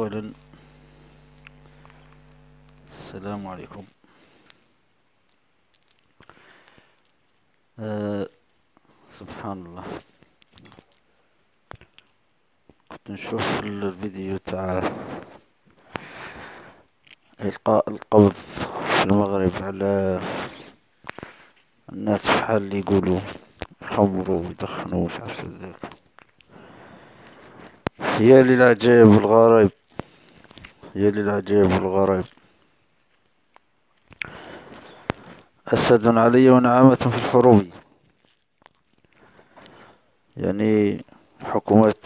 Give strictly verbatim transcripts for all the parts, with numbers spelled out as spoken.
أولا السلام عليكم. أه سبحان الله، كنت نشوف الفيديو تاع إلقاء القبض في المغرب على الناس في حال اللي يقولوا يخمروا ويدخنوا ومش عارف ذاك. يا للعجائب والغرائب، يا للعجائب والغرائب. أسد علي ونعامة في الحروب. يعني حكومات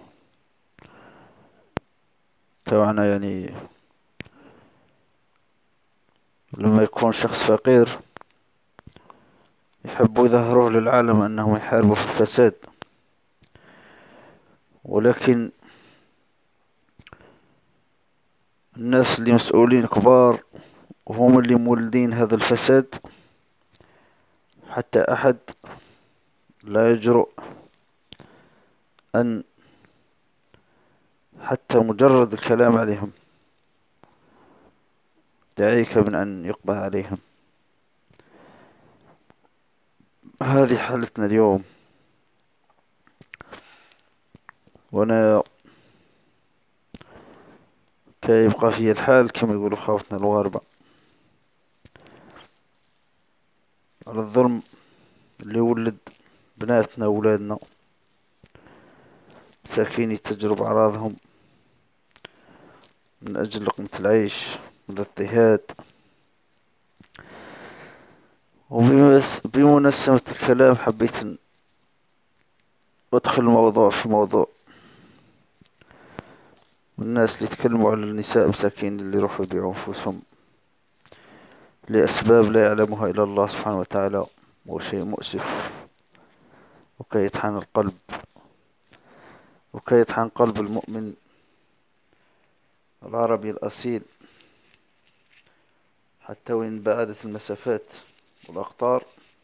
تاعنا، يعني لما يكون شخص فقير يحبوا يظهروه للعالم أنهم يحاربوا في الفساد، ولكن الناس اللي مسؤولين كبار وهم اللي مولدين هذا الفساد، حتى أحد لا يجرؤ أن حتى مجرد الكلام عليهم دعيك من أن يقبض عليهم. هذه حالتنا اليوم، وأنا كي يبقى في الحال كما يقولوا خاوتنا الغاربة على الظلم اللي ولد بناتنا وولادنا مساكين يتجروا بأعراضهم من أجل لقمة العيش والاضطهاد. وبمناسبة الكلام حبيت أن أدخل الموضوع في موضوع الناس اللي يتكلموا على النساء مساكين اللي يروحوا يبيعوا أنفسهم لأسباب لا يعلمها إلا الله سبحانه وتعالى، وهو شيء مؤسف وكي يطحن القلب، وكي يطحن قلب المؤمن العربي الأصيل حتى وإن بعدت المسافات والأقطار.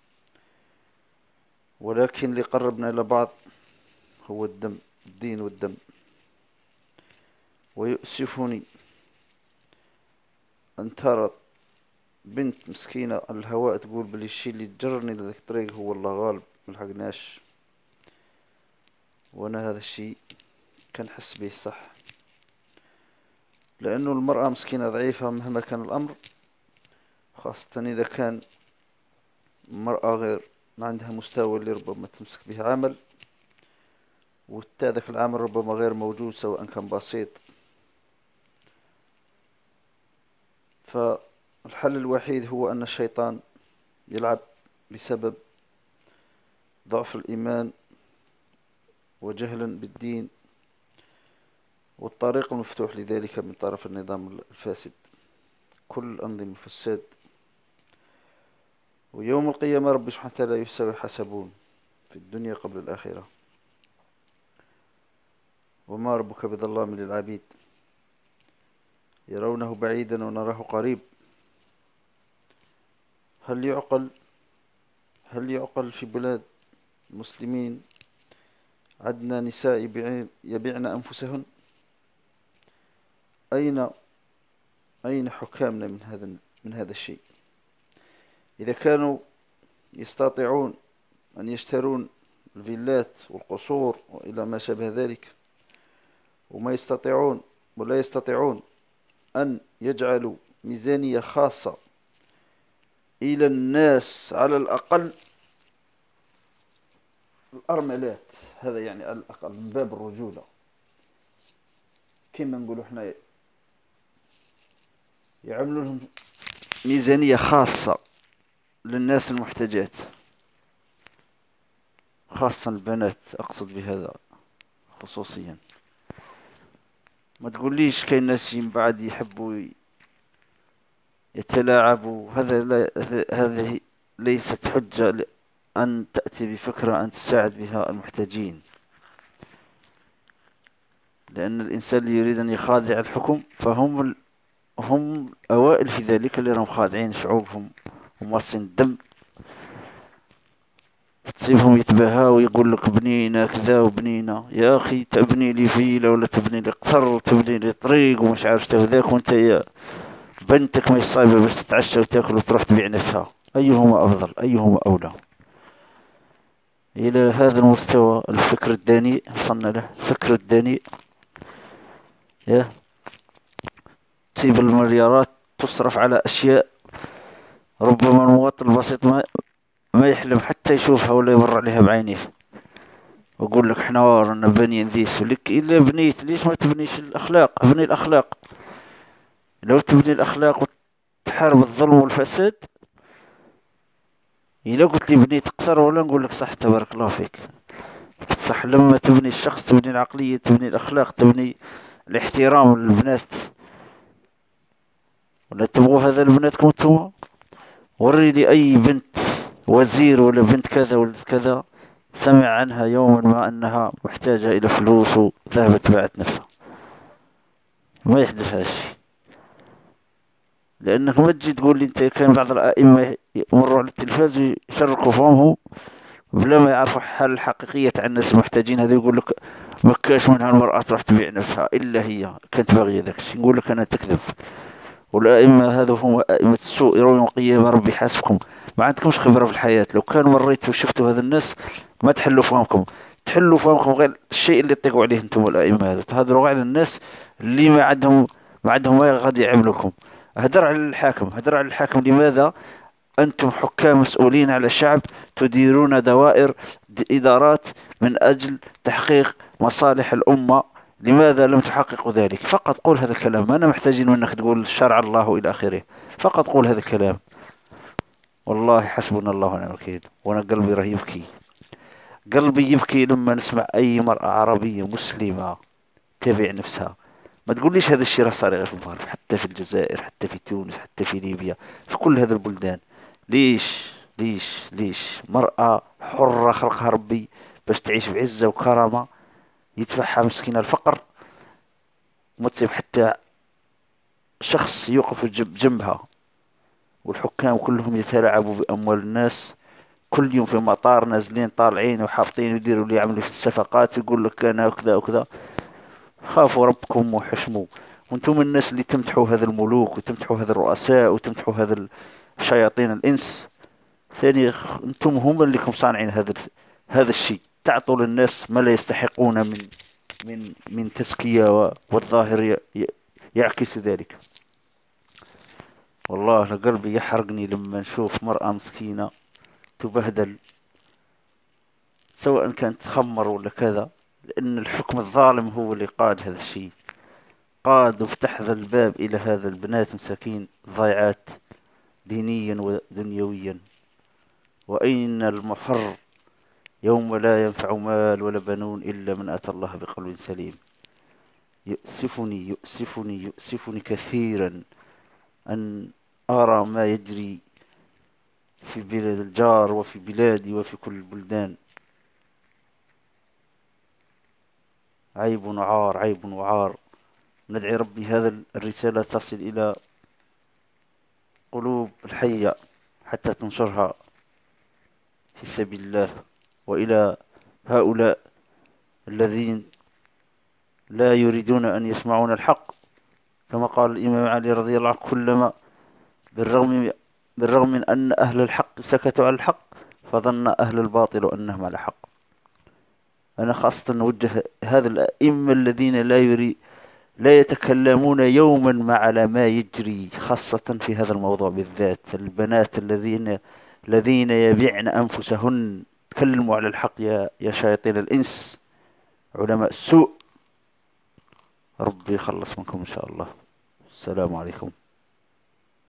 ولكن اللي قربنا إلى بعض هو الدم، الدين والدم. ويؤسفني أن ترى بنت مسكينة على الهواء تقول بلي الشي اللي تجرني لذاك الطريق هو الله غالب ملحقناش. وانا هذا الشي كنحس به صح، لانه المرأة مسكينة ضعيفة مهما كان الامر، خاصة اذا كان المرأة غير ما عندها مستوى اللي ربما تمسك به عمل، وتا ذاك العمل ربما غير موجود سواء كان بسيط. فالحل الوحيد هو ان الشيطان يلعب بسبب ضعف الايمان وجهلا بالدين، والطريق المفتوح لذلك من طرف النظام الفاسد. كل الأنظمة فساد، ويوم القيامة رب سبحانه وتعالى يساوي حسبون في الدنيا قبل الآخرة، وما ربك بظلام للعبيد، يرونه بعيدا ونراه قريب. هل يعقل هل يعقل في بلاد المسلمين عندنا نساء يبيعن أنفسهن؟ أين أين حكامنا من هذا من هذا الشيء؟ إذا كانوا يستطيعون أن يشترون الفيلات والقصور وإلى ما شابه ذلك، وما يستطيعون ولا يستطيعون أن يجعلوا ميزانية خاصة إلى الناس على الأقل الأرملات، هذا يعني على الأقل من باب الرجولة، كما نقولوا احنا يعملوا لهم ميزانية خاصة للناس المحتاجات، خاصة البنات أقصد بهذا خصوصيا. ما تقوليش كاين ناس من بعد يحبوا يتلاعبوا، هذا لا هذه ليست حجة أن تأتي بفكرة أن تساعد بها المحتاجين، لأن الإنسان اللي يريد أن يخادع الحكم فهم ال... هم أوائل في ذلك، اللي راهم خادعين شعوبهم ومارسين الدم تصيبهم يتباهاو ويقول لك بنينا كذا وبنينا. يا اخي تبني لي فيلا ولا تبني لي قصر وتبني لي طريق ومش عارف تاخذ ذاك، وانت يا بنتك مش صايبه بس تتعشى وتاكل وتروح تبيع نفسها. ايهما افضل؟ ايهما اولى؟ الى هذا المستوى الفكر الدنيء وصلنا له، الفكر الدنيء. يا تسيب المليارات تصرف على اشياء ربما المواطن البسيط ما ما يحلم حتى يشوفها ولا يمر عليها بعينيه. واقول لك احنا رانا بانيين ذيس لك، الا بنيت ليش ما تبنيش الاخلاق؟ ابني الاخلاق. لو تبني الاخلاق وتحارب الظلم والفساد. الا قلت لي بنيت قصر ولا نقول لك صح تبارك الله فيك. صح لما تبني الشخص، تبني العقلية، تبني الاخلاق، تبني الاحترام للبنات. ولا تبغوا هذا لبناتكم انتم؟ وري لي اي بنت وزير ولا بنت كذا ولا كذا سمع عنها يوما ما انها محتاجة الى فلوس وذهبت باعت نفسها. ما يحدث هذا الشيء. لانك ما تجي تقول لي انت كان بعض الائمة يمروا على التلفاز ويشركوا فمهم بلا ما يعرفوا الحالة الحقيقية تاع الناس المحتاجين. هذا يقول لك ما كاش منها المرأة تروح تبيع نفسها الا هي كانت باغية ذاك الشيء. نقول لك انا تكذب. والائمة هذا هم ائمة السوء يوم القيامة ربي حاسبكم. ما عندكمش خبرة في الحياة. لو كان مريتوا وشفتوا هذا الناس ما تحلوا فهمكم. تحلوا فهمكم غير الشيء اللي تطيقوا عليه انتم الائمة هذا. تهضروا على الناس اللي ما عندهم ما عندهم ما غادي يعملوكم. هدر على الحاكم، هدر على الحاكم. لماذا؟ أنتم حكام مسؤولين على شعب، تديرون دوائر د- إدارات من أجل تحقيق مصالح الأمة. لماذا لم تحققوا ذلك؟ فقط قول هذا الكلام. ما أنا محتاجين منك تقول شرع الله إلى آخره. فقط قول هذا الكلام. والله حسبنا الله ونعم الوكيل. وأنا قلبي راه يبكي. قلبي يبكي لما نسمع أي مرأة عربية مسلمة تبيع نفسها. ما تقوليش هذا الشيء راه صار غير في المغرب، حتى في الجزائر، حتى في تونس، حتى في ليبيا، في كل هذه البلدان. ليش ليش ليش مرأة حرة خلقها ربي باش تعيش بعزة وكرامة يدفعها مسكينة الفقر، وما تصيب حتى شخص يوقف جنب- جنبها. والحكام كلهم يتلاعبوا بأموال الناس. كل يوم في مطار نازلين طالعين وحاطين يديروا اللي يعملوا في الصفقات. يقول لك انا وكذا وكذا. خافوا ربكم وحشموا. وانتم الناس اللي تمدحوا هذا الملوك وتمدحوا هذا الرؤساء وتمدحوا هذا الشياطين الإنس. ثاني خ- انتم هم اللي كم صانعين هذا ال- هذا الشيء. تعطوا للناس ما لا يستحقون من من من تزكية و- والظاهر ي- ي- يعكس ذلك. والله أنا قلبي يحرقني لما نشوف مرأة مسكينة تبهدل، سواء كانت تخمر ولا كذا. لأن الحكم الظالم هو اللي قاد هذا الشيء. قاد وفتح ذا الباب إلى هذا البنات مساكين ضيعات دينيا ودنيويا. وأين المفر يوم لا ينفع مال ولا بنون إلا من أتى الله بقلب سليم. يؤسفني يؤسفني يؤسفني كثيرا أن أرى ما يجري في بلاد الجار وفي بلادي وفي كل البلدان. عيب وعار، عيب وعار. ندعي ربي هذا الرسالة تصل إلى قلوب الحية حتى تنشرها في سبيل الله، وإلى هؤلاء الذين لا يريدون أن يسمعون الحق. كما قال الإمام علي رضي الله عنه: كلما بالرغم بالرغم من أن أهل الحق سكتوا على الحق فظن أهل الباطل أنهم على حق. أنا خاصة نوجه هذا الأئمة الذين لا يري لا يتكلمون يوما ما على ما يجري، خاصة في هذا الموضوع بالذات. البنات الذين الذين يبيعن أنفسهن. تكلموا على الحق يا يا شياطين الإنس، علماء السوء. ربي يخلص منكم إن شاء الله. السلام عليكم.